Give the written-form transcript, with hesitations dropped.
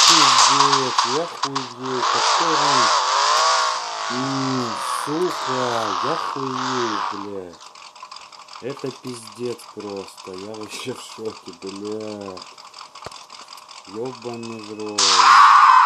пиздец, я хуею, который... сука, я хуею, блядь. Это пиздец просто, я вообще в шоке, блядь. Ёбаный в рот.